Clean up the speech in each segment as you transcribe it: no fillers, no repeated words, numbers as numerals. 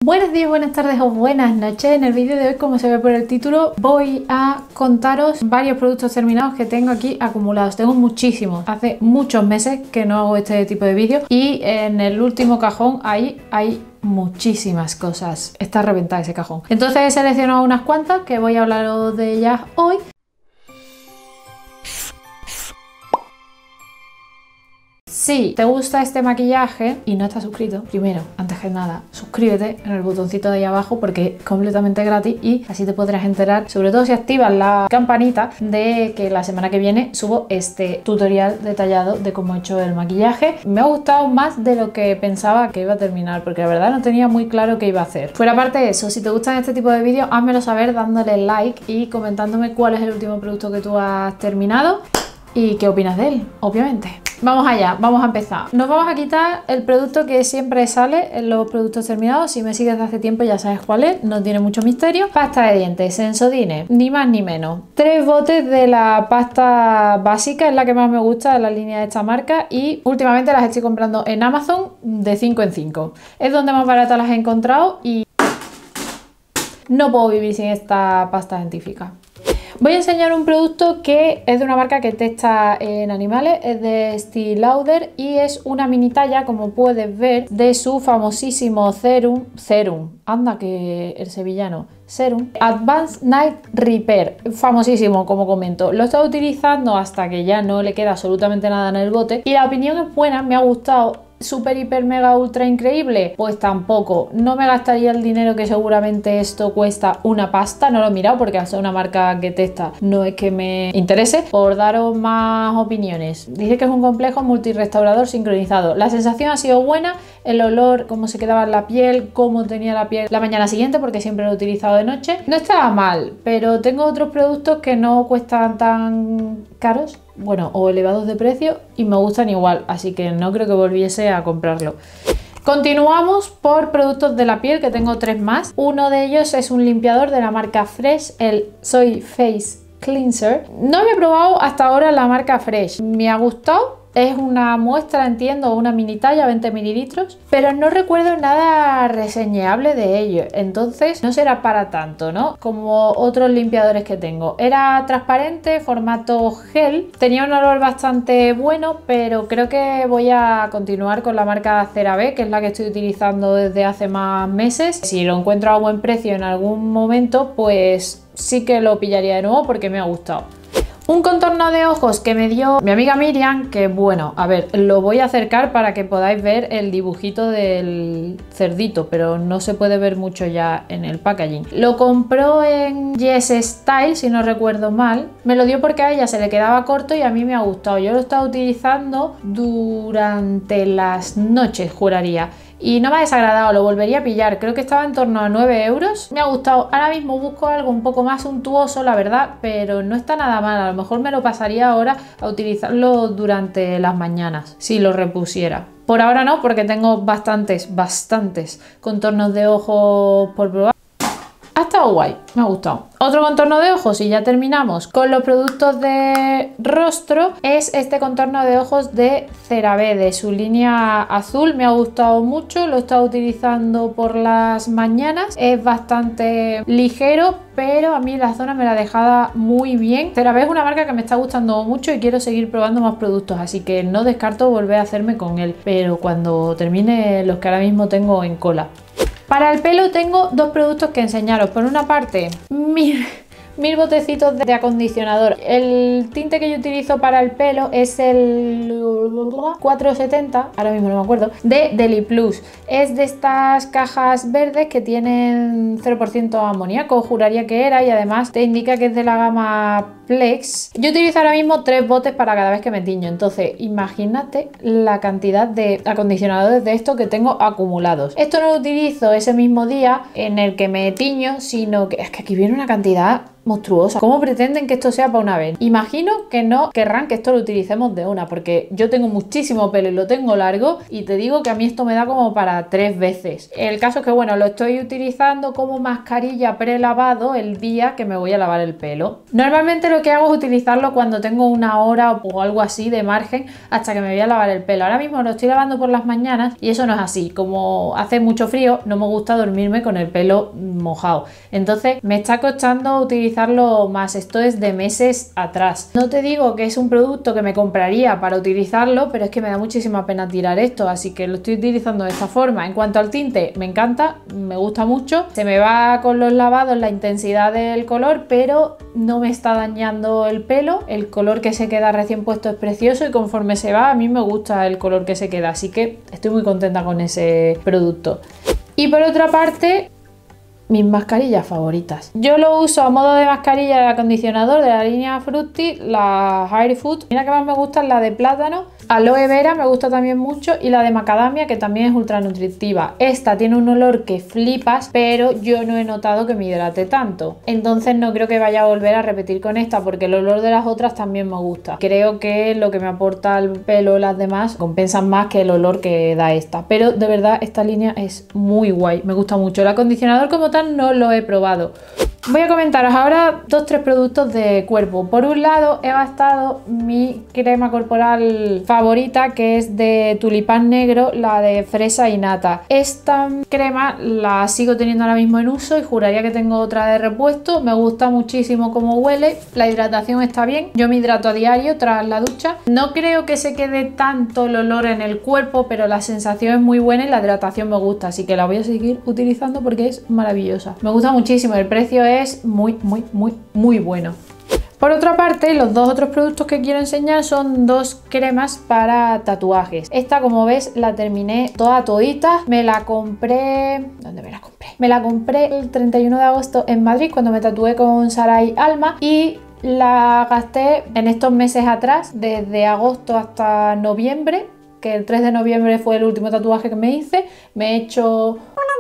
Buenos días, buenas tardes o buenas noches. En el vídeo de hoy, como se ve por el título, voy a contaros varios productos terminados que tengo aquí acumulados. Tengo muchísimos. Hace muchos meses que no hago este tipo de vídeos y en el último cajón ahí hay muchísimas cosas. Está reventado ese cajón. Entonces he seleccionado unas cuantas que voy a hablaros de ellas hoy. Si te gusta este maquillaje y no estás suscrito, primero, antes que nada, suscríbete en el botoncito de ahí abajo porque es completamente gratis y así te podrás enterar, sobre todo si activas la campanita, de que la semana que viene subo este tutorial detallado de cómo he hecho el maquillaje. Me ha gustado más de lo que pensaba que iba a terminar porque la verdad no tenía muy claro qué iba a hacer. Fuera parte de eso, si te gustan este tipo de vídeos, házmelo saber dándole like y comentándome cuál es el último producto que tú has terminado y qué opinas de él, obviamente. Vamos allá, vamos a empezar. Nos vamos a quitar el producto que siempre sale en los productos terminados. Si me sigues de hace tiempo ya sabes cuál es, no tiene mucho misterio. Pasta de dientes, Sensodyne, ni más ni menos. 3 botes de la pasta básica, es la que más me gusta de la línea de esta marca y últimamente las estoy comprando en Amazon de 5 en 5. Es donde más baratas las he encontrado y no puedo vivir sin esta pasta dentífrica. Voy a enseñar un producto que es de una marca que testa en animales, es de Estée Lauder y es una mini talla, como puedes ver, de su famosísimo Serum, anda que el sevillano, Serum Advanced Night Repair, famosísimo como comento. Lo he estado utilizando hasta que ya no le queda absolutamente nada en el bote y la opinión es buena, me ha gustado. Super, hiper, mega, ultra increíble, pues tampoco. No me gastaría el dinero que seguramente esto cuesta una pasta, no lo he mirado porque al ser una marca que testa no es que me interese. Por daros más opiniones, dice que es un complejo multirestaurador sincronizado. La sensación ha sido buena, el olor, cómo se quedaba en la piel, cómo tenía la piel la mañana siguiente, porque siempre lo he utilizado de noche. No estaba mal, pero tengo otros productos que no cuestan tan caros, bueno, o elevados de precio y me gustan igual, así que no creo que volviese a comprarlo. Continuamos por productos de la piel, que tengo 3 más. Uno de ellos es un limpiador de la marca Fresh, el Soy Face Cleanser. No había probado hasta ahora la marca Fresh, me ha gustado. Es una muestra, entiendo, una mini talla, 20 mililitros, pero no recuerdo nada reseñable de ello, entonces no será para tanto, ¿no? Como otros limpiadores que tengo. Era transparente, formato gel, tenía un olor bastante bueno, pero creo que voy a continuar con la marca CeraVe, que es la que estoy utilizando desde hace más meses. Si lo encuentro a buen precio en algún momento, pues sí que lo pillaría de nuevo porque me ha gustado. Un contorno de ojos que me dio mi amiga Miriam, que bueno, a ver, lo voy a acercar para que podáis ver el dibujito del cerdito, pero no se puede ver mucho ya en el packaging. Lo compró en Yes Style, si no recuerdo mal. Me lo dio porque a ella se le quedaba corto y a mí me ha gustado. Yo lo he estado utilizando durante las noches, juraría. Y no me ha desagradado, lo volvería a pillar, creo que estaba en torno a 9 euros. Me ha gustado, ahora mismo busco algo un poco más suntuoso, la verdad, pero no está nada mal. A lo mejor me lo pasaría ahora a utilizarlo durante las mañanas, si lo repusiera. Por ahora no, porque tengo bastantes contornos de ojos por probar. Ha estado guay, me ha gustado. Otro contorno de ojos y ya terminamos con los productos de rostro, es este contorno de ojos de CeraVe, de su línea azul. Me ha gustado mucho, lo he estado utilizando por las mañanas, es bastante ligero, pero a mí la zona me la dejaba muy bien. CeraVe es una marca que me está gustando mucho y quiero seguir probando más productos, así que no descarto volver a hacerme con él, pero cuando termine los que ahora mismo tengo en cola. Para el pelo tengo 2 productos que enseñaros. Por una parte, mil botecitos de acondicionador. El tinte que yo utilizo para el pelo es el 470, ahora mismo no me acuerdo, de Deli Plus. Es de estas cajas verdes que tienen 0% amoníaco, juraría que era, y además te indica que es de la gama Plex. Yo utilizo ahora mismo 3 botes para cada vez que me tiño, entonces imagínate la cantidad de acondicionadores de estos que tengo acumulados. Esto no lo utilizo ese mismo día en el que me tiño, sino que es que aquí viene una cantidad monstruosa. ¿Cómo pretenden que esto sea para una vez? Imagino que no querrán que esto lo utilicemos de una, porque yo tengo muchísimo pelo y lo tengo largo y te digo que a mí esto me da como para 3 veces. El caso es que bueno, lo estoy utilizando como mascarilla prelavado el día que me voy a lavar el pelo. Normalmente lo lo que hago es utilizarlo cuando tengo una hora o algo así de margen hasta que me voy a lavar el pelo. Ahora mismo lo estoy lavando por las mañanas y eso no es así. Como hace mucho frío, no me gusta dormirme con el pelo mojado. Entonces me está costando utilizarlo más. Esto es de meses atrás. No te digo que es un producto que me compraría para utilizarlo, pero es que me da muchísima pena tirar esto, así que lo estoy utilizando de esta forma. En cuanto al tinte, me encanta, me gusta mucho. Se me va con los lavados la intensidad del color, pero no me está dañando el pelo. El color que se queda recién puesto es precioso y conforme se va, a mí me gusta el color que se queda, así que estoy muy contenta con ese producto. Y por otra parte, mis mascarillas favoritas. Yo lo uso a modo de mascarilla de acondicionador de la línea Fruity, la Hair Food. Mira que más me gusta la de plátano, aloe vera me gusta también mucho y la de macadamia, que también es ultra nutritiva. Esta tiene un olor que flipas, pero yo no he notado que me hidrate tanto. Entonces no creo que vaya a volver a repetir con esta porque el olor de las otras también me gusta. Creo que lo que me aporta al pelo las demás compensan más que el olor que da esta. Pero de verdad esta línea es muy guay, me gusta mucho. El acondicionador como tal no lo he probado. Voy a comentaros ahora 2-3 productos de cuerpo. Por un lado he gastado mi crema corporal favorita, que es de tulipán negro, la de fresa y nata. Esta crema la sigo teniendo ahora mismo en uso y juraría que tengo otra de repuesto. Me gusta muchísimo cómo huele, la hidratación está bien. Yo me hidrato a diario tras la ducha. No creo que se quede tanto el olor en el cuerpo, pero la sensación es muy buena y la hidratación me gusta, así que la voy a seguir utilizando porque es maravillosa. Me gusta muchísimo, el precio es muy bueno. Por otra parte, los dos otros productos que quiero enseñar son dos cremas para tatuajes. Esta, como ves, la terminé todita. Me la compré... ¿Dónde me la compré? Me la compré el 31 de agosto en Madrid cuando me tatué con Sarai Alma y la gasté en estos meses atrás, desde agosto hasta noviembre, que el 3 de noviembre fue el último tatuaje que me hice. Me he hecho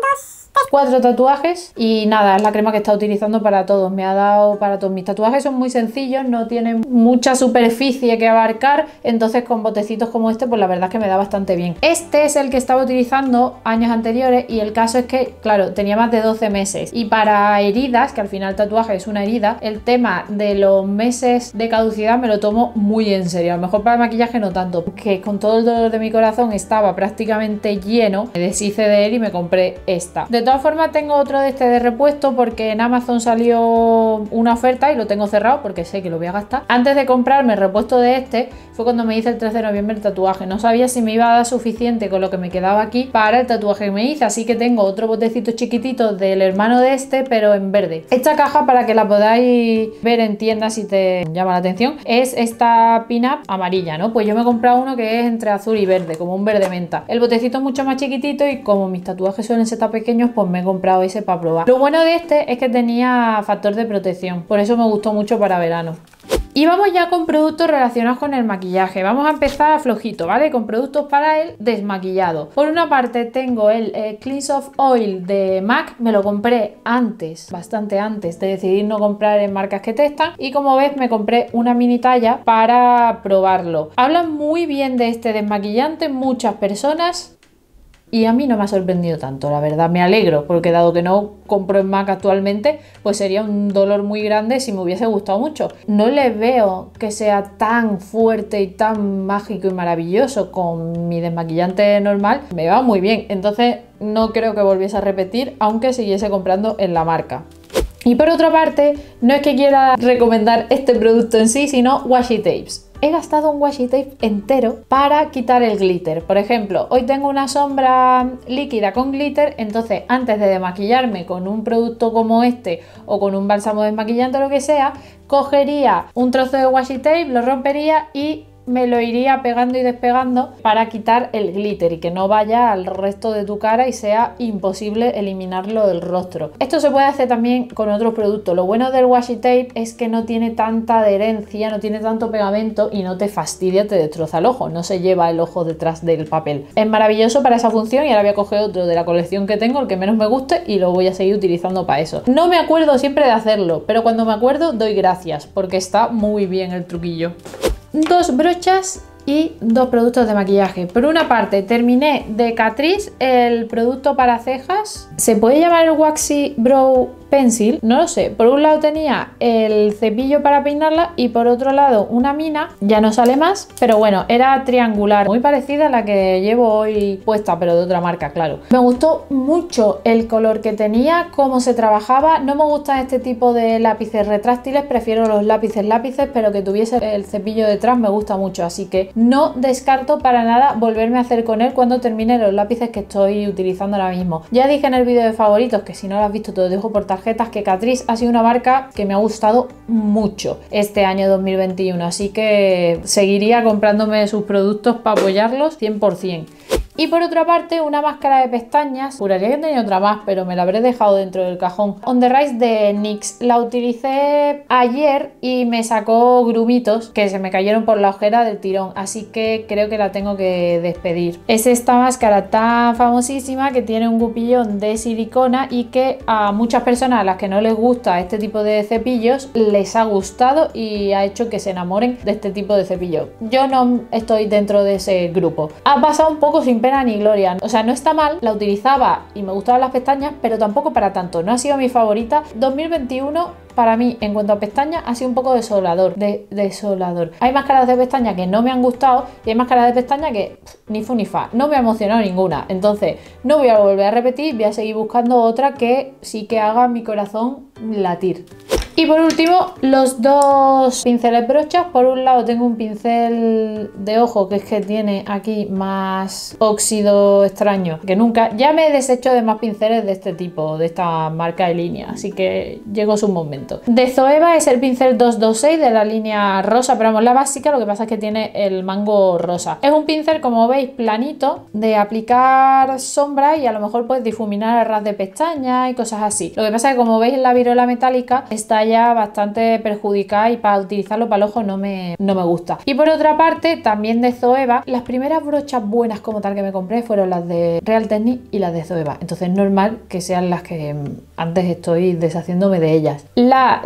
4 tatuajes y nada, es la crema que he estado utilizando para todos, me ha dado para todos. Mis tatuajes son muy sencillos, no tienen mucha superficie que abarcar, entonces con botecitos como este pues la verdad es que me da bastante bien. Este es el que estaba utilizando años anteriores y el caso es que, claro, tenía más de 12 meses y para heridas, que al final el tatuaje es una herida, el tema de los meses de caducidad me lo tomo muy en serio. A lo mejor para el maquillaje no tanto, porque con todo el dolor de mi corazón estaba prácticamente lleno, me deshice de él y me compré esta. De todas formas tengo otro de este de repuesto porque en Amazon salió una oferta y lo tengo cerrado porque sé que lo voy a gastar. Antes de comprarme el repuesto de este fue cuando me hice el 13 de noviembre el tatuaje. No sabía si me iba a dar suficiente con lo que me quedaba aquí para el tatuaje que me hice, así que tengo otro botecito chiquitito del hermano de este, pero en verde. Esta caja, para que la podáis ver en tiendas si te llama la atención, es esta pin-up amarilla, ¿no? Pues yo me he comprado uno que es entre azul y verde, como un verde menta. El botecito es mucho más chiquitito y como mis tatuajes suelen ser tan pequeños, pues me he comprado ese para probar. Lo bueno de este es que tenía factor de protección, por eso me gustó mucho para verano. Y vamos ya con productos relacionados con el maquillaje. Vamos a empezar flojito, ¿vale? Con productos para el desmaquillado. Por una parte tengo el Cleanse Off Oil de MAC. Me lo compré antes, bastante antes de decidir no comprar en marcas que testan. Y como ves me compré una mini talla para probarlo. Hablan muy bien de este desmaquillante muchas personas. Y a mí no me ha sorprendido tanto, la verdad. Me alegro, porque dado que no compro en MAC actualmente, pues sería un dolor muy grande si me hubiese gustado mucho. No le veo que sea tan fuerte y tan mágico y maravilloso. Con mi desmaquillante normal me va muy bien. Entonces no creo que volviese a repetir, aunque siguiese comprando en la marca. Y por otra parte, no es que quiera recomendar este producto en sí, sino washi tapes. He gastado un washi tape entero para quitar el glitter. Por ejemplo, hoy tengo una sombra líquida con glitter, entonces antes de desmaquillarme con un producto como este o con un bálsamo desmaquillante o lo que sea, cogería un trozo de washi tape, lo rompería y me lo iría pegando y despegando para quitar el glitter y que no vaya al resto de tu cara y sea imposible eliminarlo del rostro. Esto se puede hacer también con otros productos. Lo bueno del washi tape es que no tiene tanta adherencia, no tiene tanto pegamento y no te fastidia, te destroza el ojo, no se lleva el ojo detrás del papel. Es maravilloso para esa función y ahora voy a coger otro de la colección que tengo, el que menos me guste, y lo voy a seguir utilizando para eso. No me acuerdo siempre de hacerlo, pero cuando me acuerdo doy gracias porque está muy bien el truquillo. 2 brochas y 2 productos de maquillaje. Por una parte terminé de Catrice el producto para cejas. Se puede llamar el Waxy Brow Pencil, no lo sé, por un lado tenía el cepillo para peinarla y por otro lado una mina, ya no sale más, pero bueno, era triangular, muy parecida a la que llevo hoy puesta, pero de otra marca, claro. Me gustó mucho el color que tenía, cómo se trabajaba. No me gustan este tipo de lápices retráctiles, prefiero los lápices, pero que tuviese el cepillo detrás me gusta mucho, así que no descarto para nada volverme a hacer con él cuando termine los lápices que estoy utilizando ahora mismo. Ya dije en el vídeo de favoritos, que si no lo has visto te lo dejo por tarjetas, que Catrice ha sido una marca que me ha gustado mucho este año 2021, así que seguiría comprándome sus productos para apoyarlos 100%. Y por otra parte, una máscara de pestañas, juraría que tenía otra más, pero me la habré dejado dentro del cajón. On the Rise de NYX. La utilicé ayer y me sacó grumitos que se me cayeron por la ojera del tirón, así que creo que la tengo que despedir. Es esta máscara tan famosísima que tiene un gupillón de silicona y que a muchas personas a las que no les gusta este tipo de cepillos les ha gustado y ha hecho que se enamoren de este tipo de cepillo. Yo no estoy dentro de ese grupo. Ha pasado un poco sin pena ni gloria, o sea, no está mal, la utilizaba y me gustaban las pestañas, pero tampoco para tanto, no ha sido mi favorita. 2021 para mí, en cuanto a pestañas, ha sido un poco desolador, Hay máscaras de pestañas que no me han gustado y hay máscaras de pestañas que ni fu ni fa, no me ha emocionado ninguna, entonces no voy a volver a repetir, voy a seguir buscando otra que sí que haga mi corazón latir. Y por último, los dos pinceles brochas. Por un lado tengo un pincel de ojo que es que tiene aquí más óxido extraño que nunca. Ya me he deshecho de más pinceles de este tipo, de esta marca de línea, así que llegó su momento. De Zoeva es el pincel 226 de la línea rosa, pero vamos, la básica, lo que pasa es que tiene el mango rosa. Es un pincel, como veis, planito, de aplicar sombra y a lo mejor pues difuminar el ras de pestañas y cosas así. Lo que pasa es que, como veis, la virola metálica está ya bastante perjudicada y para utilizarlo para el ojo no me gusta. Y por otra parte, también de Zoeva, las primeras brochas buenas como tal que me compré fueron las de Real Techniques y las de Zoeva, entonces es normal que sean las que antes estoy deshaciéndome de ellas. La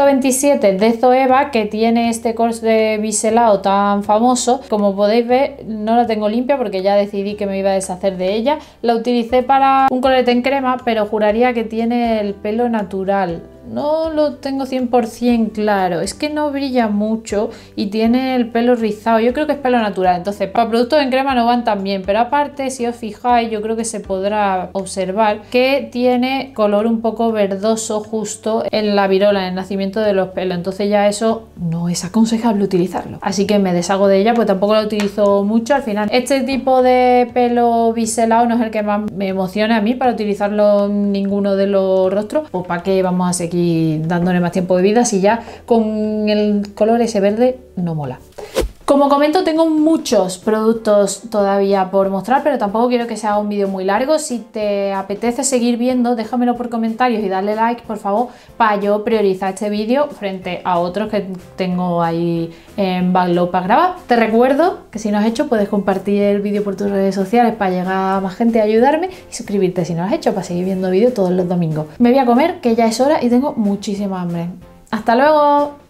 127 de Zoeva, que tiene este corte biselado tan famoso, como podéis ver no la tengo limpia porque ya decidí que me iba a deshacer de ella. La utilicé para un colorete en crema, pero juraría que tiene el pelo natural. No lo tengo 100% claro, es que no brilla mucho y tiene el pelo rizado, yo creo que es pelo natural, entonces para productos en crema no van tan bien, pero aparte si os fijáis yo creo que se podrá observar que tiene color un poco verdoso justo en la virola, en el nacimiento de los pelos, entonces ya eso no es aconsejable utilizarlo, así que me deshago de ella, pues tampoco la utilizo mucho. Al final este tipo de pelo biselado no es el que más me emociona a mí para utilizarlo en ninguno de los rostros, pues para qué vamos a seguir dándole más tiempo de vida si ya con el color ese verde no mola. Como comento, tengo muchos productos todavía por mostrar, pero tampoco quiero que sea un vídeo muy largo. Si te apetece seguir viendo, déjamelo por comentarios y dale like, por favor, para yo priorizar este vídeo frente a otros que tengo ahí en backlog para grabar. Te recuerdo que si no has hecho, puedes compartir el vídeo por tus redes sociales para llegar a más gente y ayudarme, y suscribirte si no lo has hecho para seguir viendo vídeos todos los domingos. Me voy a comer, que ya es hora y tengo muchísima hambre. ¡Hasta luego!